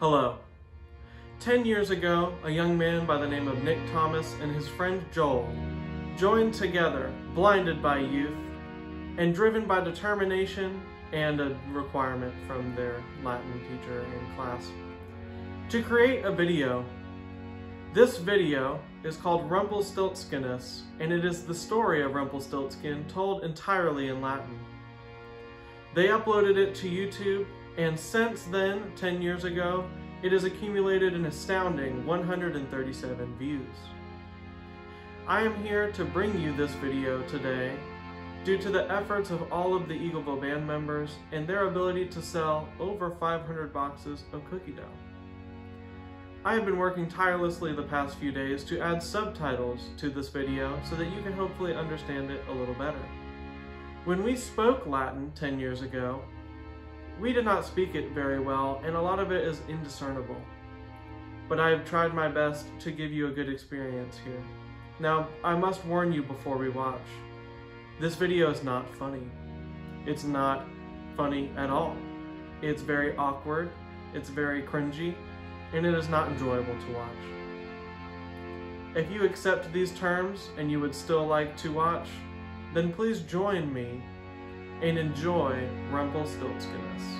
Hello. 10 years ago, a young man by the name of Nick Thomas and his friend Joel joined together, blinded by youth and driven by determination and a requirement from their Latin teacher in class, to create a video. This video is called Rumpelstiltskinus, and it is the story of Rumpelstiltskin told entirely in Latin. They uploaded it to YouTube, and since then, 10 years ago, it has accumulated an astounding 137 views. I am here to bring you this video today due to the efforts of all of the Eagleville band members and their ability to sell over 500 boxes of cookie dough. I have been working tirelessly the past few days to add subtitles to this video so that you can hopefully understand it a little better. When we spoke Latin 10 years ago, we did not speak it very well, and a lot of it is indiscernible. But I have tried my best to give you a good experience here. Now, I must warn you before we watch. This video is not funny. It's not funny at all. It's very awkward, it's very cringy, and it is not enjoyable to watch. If you accept these terms and you would still like to watch, then please join me and enjoy Rumpelstiltskinus.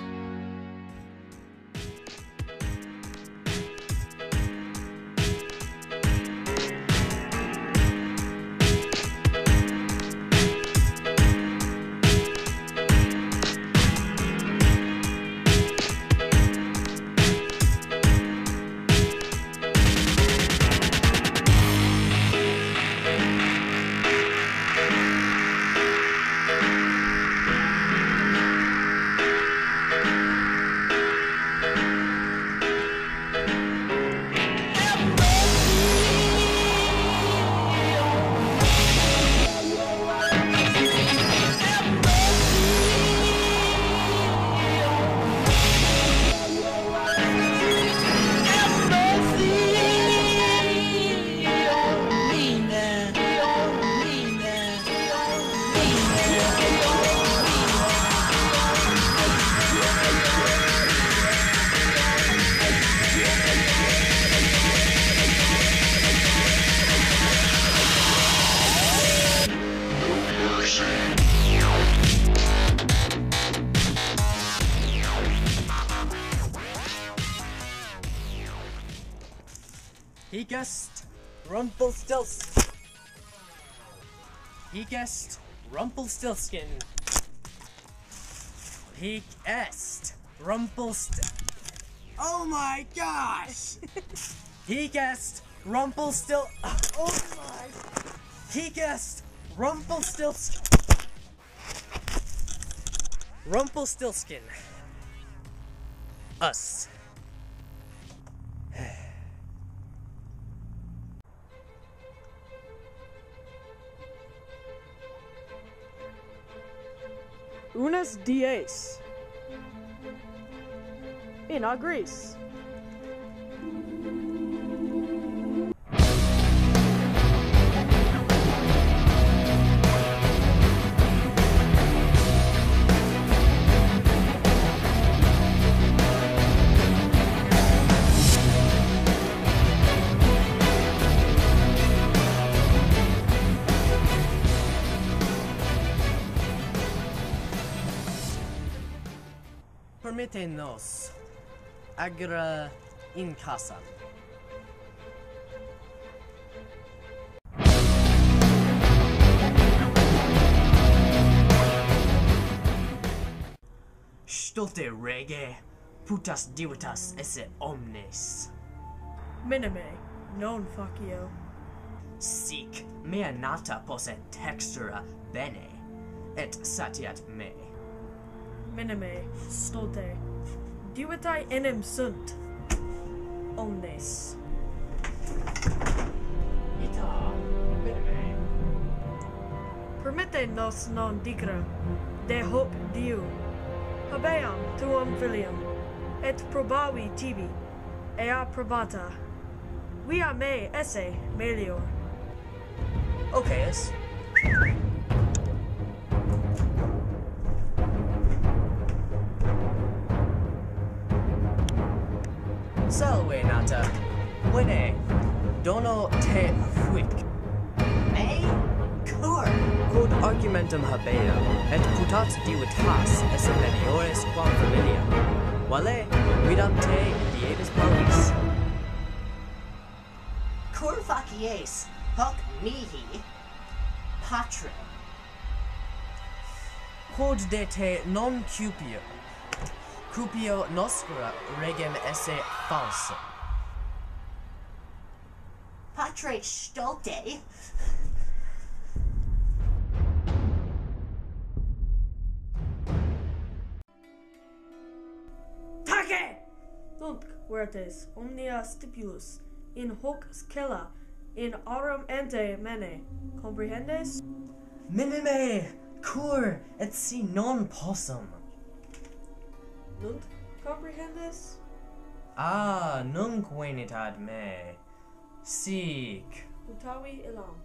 He guessed Rumpelstiltskin. He guessed Oh my gosh! He guessed He guessed Rumpelstiltskin. Us. Unos diez. In Greece. Permítenos agra en casa. Stolte reggae, putas divitas esse omnes. Minime, non facio. Sic mea nata posse textura bene, et satiat me. Minime, stolte. Divitae enim sunt. Omnes. Ita, minime. Permitte nos non dicere, de hoc Diu. Habeam tuum filium, et probavi tibi, ea probata. Via me esse melior. Okayes. Salve nata. Wene. Dono te huic. Me? Cur. Quod argumentum habeo, et putat divitas esse meliores quam familia. Vale, vidam te dievis paulis. Cur facies. Hoc mihi. Patre. Quod de te non cupio. Cupio nostra regem esse falsum. Patre stolte. Take! Nunc vertes omnia stipulus in hoc scella in aurum ante mene. Comprehendes? Minime, cur, et si non possum. Nunc comprehendes? Ah, nunc venit ad me. Sic. Putavi illam.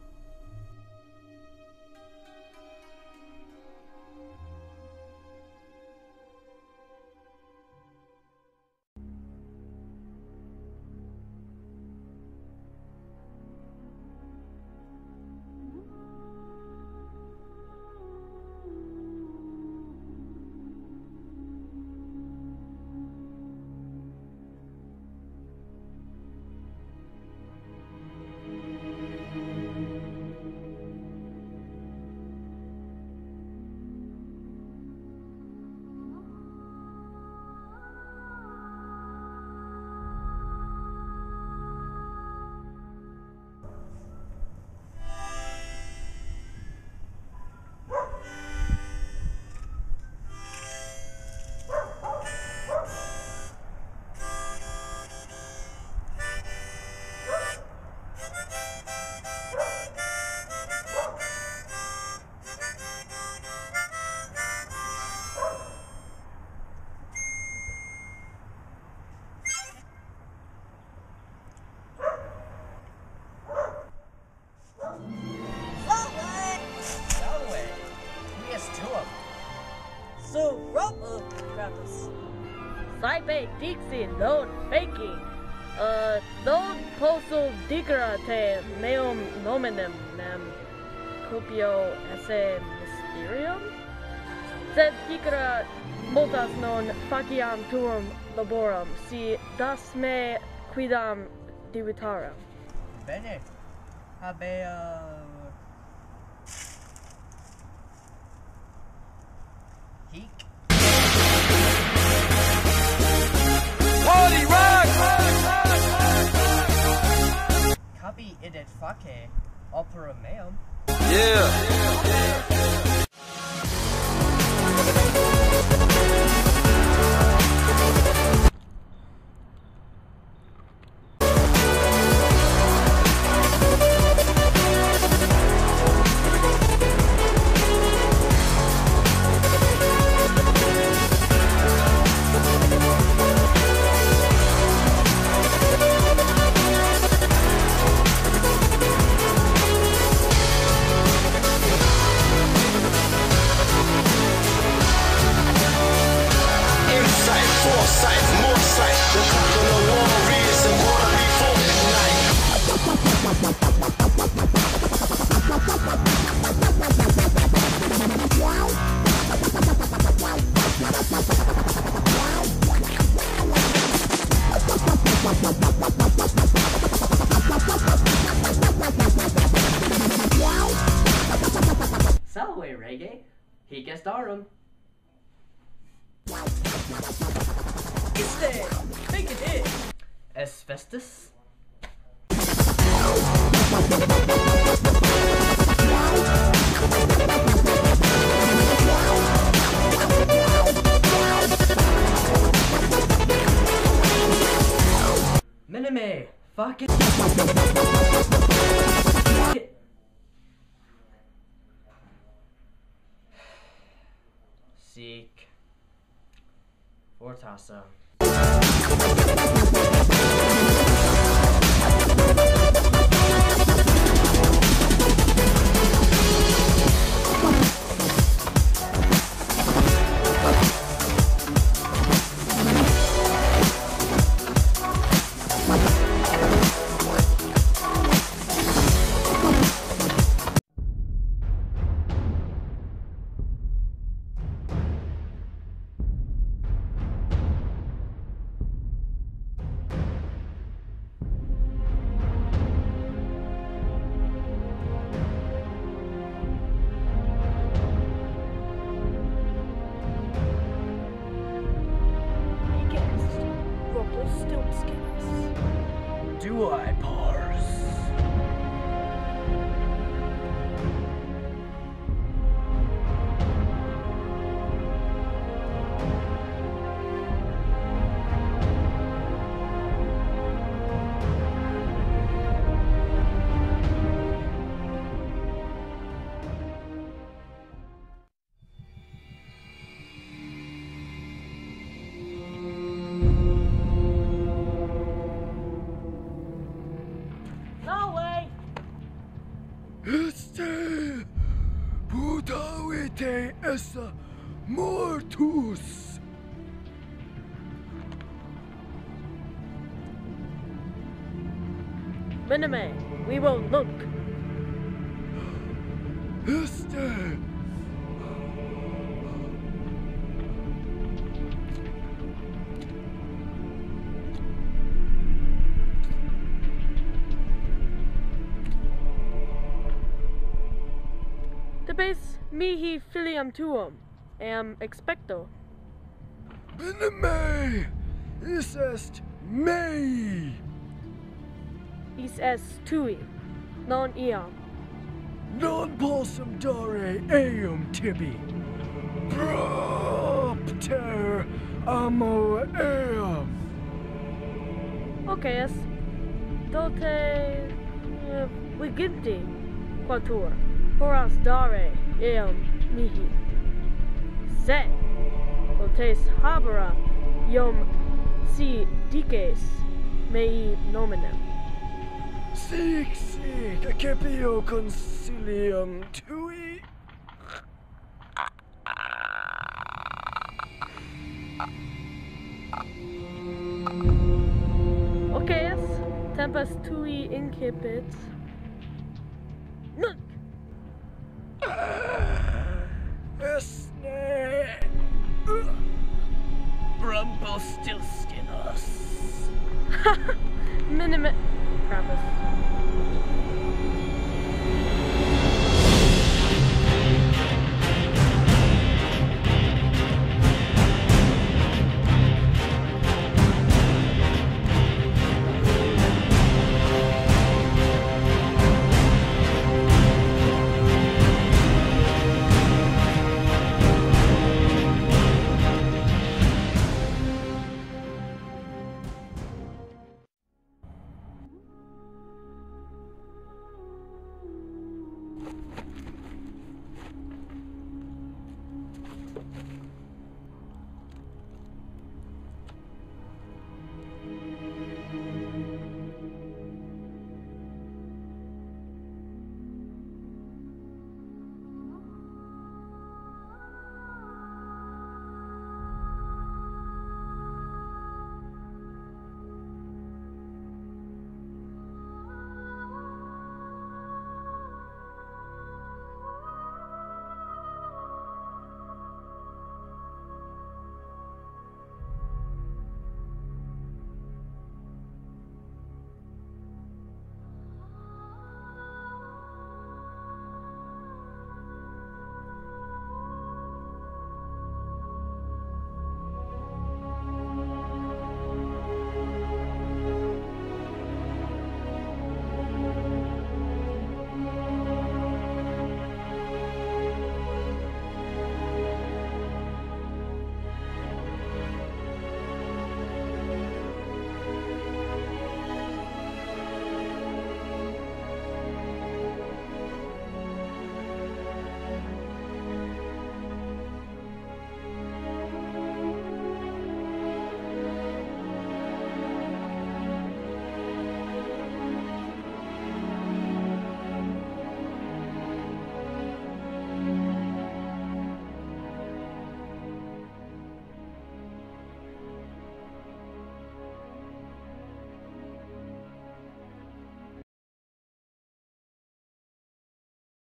Salve. Quies tuum? So, Kratos. Saipe dixi non feci. Non posso dicere te meum nomenem nem cupio esse mysterium? Sed dicere multas non faciam tuum laborum, si das me quidam divitaram. Bene. Habea... Hic. Party rock! Capi idet face opera meum. Yeah. Salve, Reggae. Hic est aurum. Iste! Take it in! Es Festus? Minime, fuck it. Seek. Fortassa. do I parse? No way! Este putavite essa mortus. Minime, we will look. Este Debes mihi filium tuum, am expecto. Minime is est mei. Is est tui, non iam. Non possum dare eum tibi. Propter amo eum. Oces, dote viginti quatur, horas dare eam mihi. Se, dotes habera iom si dices mei nominem. Sic accepio concilium tui. Oces, tempus tui incipit. Nunc! Esne Rumpelstiltskinus.